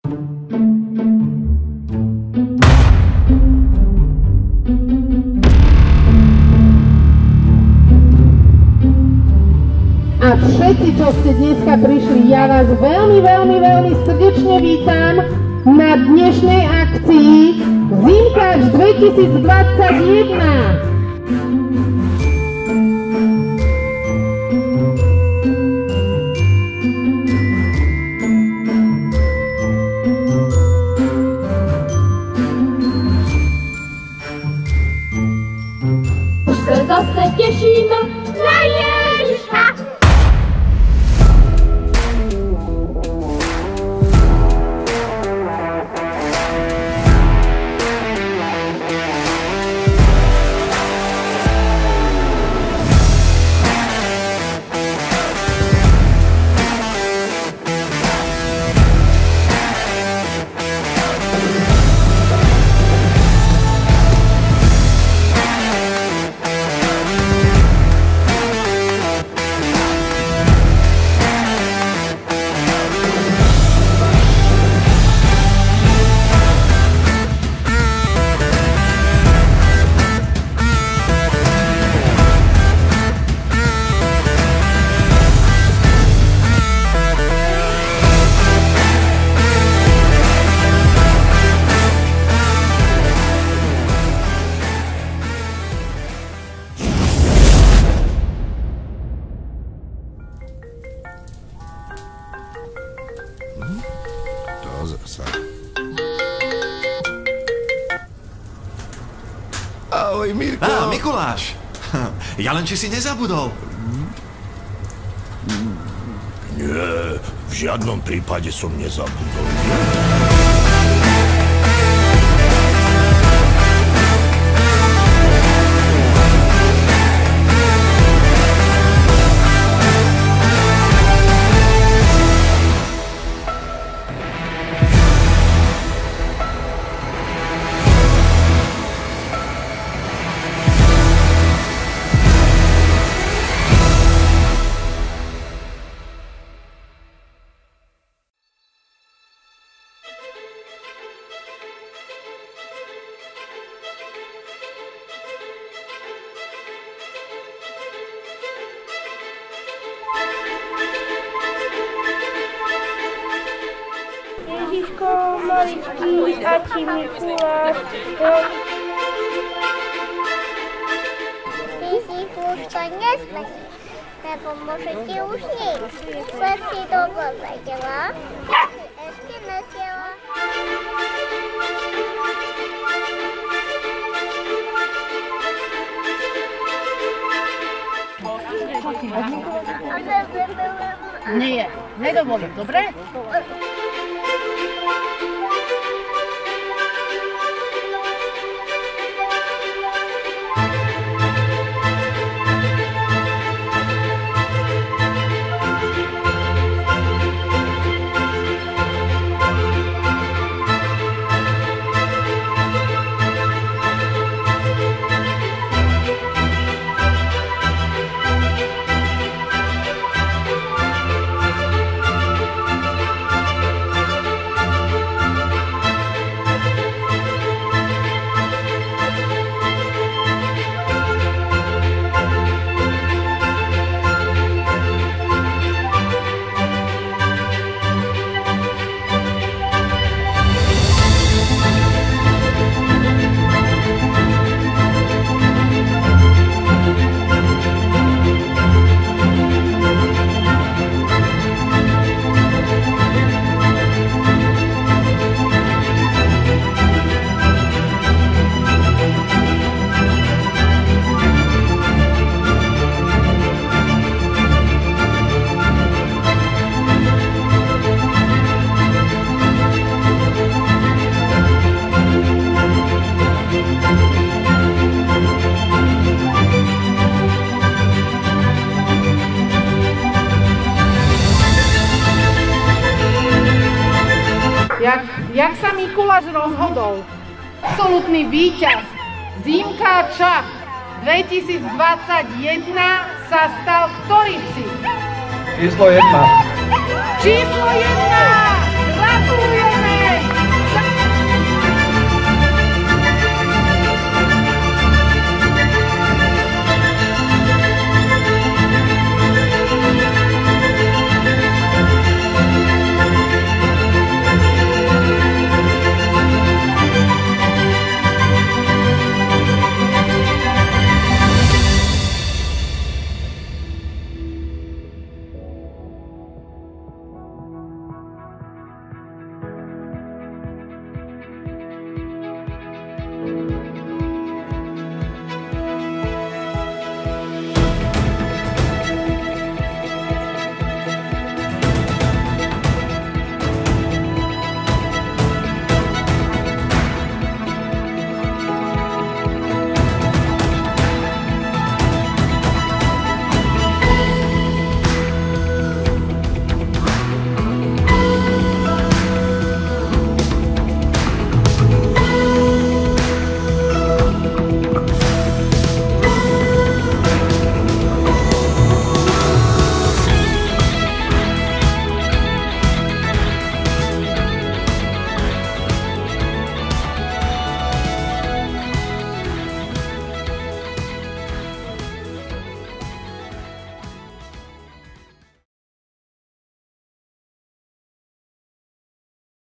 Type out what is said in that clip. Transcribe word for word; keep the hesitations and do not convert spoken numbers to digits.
A všetci, čo ste dneska prišli, ja vás veľmi, veľmi, veľmi srdečne vítam na dnešnej akcii Zimkač dvetisícdvadsaťjeden. Už sa zase tešíme na Ježiška. Zasa. Ahoj, Mirko. Á, Mikuláš. Ja len či si nezabudol. Nie, v žiadnom prípade som nezabudol. Ježiško, maličký, a ti Mikuláš. Ty si už to nesmesí, lebo môžete už nie. Sa si dobro vedela, ešte nesiela. Nie, nedovolím, dobre? Jak, jak sa Mikuláš rozhodol? Absolutný víťaz Zimkača dvetisícdvadsaťjeden sa stal ktorý psi? Číslo jedna. Číslo jedna!